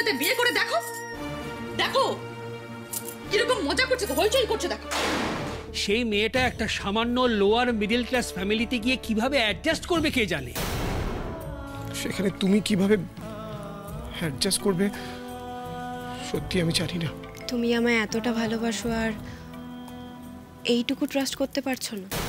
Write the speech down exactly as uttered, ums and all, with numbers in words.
সাথে বিয়ে করে দেখো, দেখো কিরকম মজা করছে, হইচই করছে দেখো। সেই মেয়েটা একটা সামান্য লোয়ার মিডল ক্লাস ফ্যামিলিতে গিয়ে কিভাবে অ্যাডজাস্ট করবে কে জানে। সেখানে তুমি কিভাবে অ্যাডজাস্ট করবে সত্যি আমি জানি না। তুমি আমায় এতটা ভালোবাসো আর এইটুকু ট্রাস্ট করতে পারছো না?